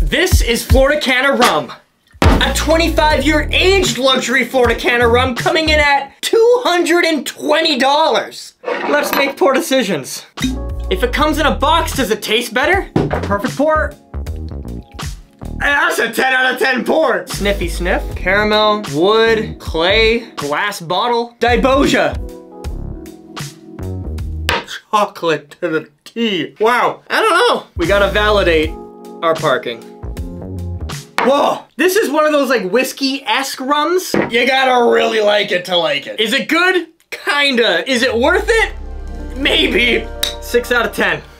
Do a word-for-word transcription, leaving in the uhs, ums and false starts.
This is Flor De Cana rum. A twenty-five year aged luxury Flor De Cana rum coming in at two hundred twenty dollars. Let's make poor decisions. If it comes in a box, does it taste better? Perfect pour. That's a ten out of ten pour. Sniffy sniff. Caramel, wood, clay, glass bottle. Dibosia. Chocolate to the tea. Wow, I don't know. We gotta validate our parking. Whoa, this is one of those like whiskey-esque rums. You gotta really like it to like it. Is it good? Kinda. Is it worth it? Maybe. Six out of ten.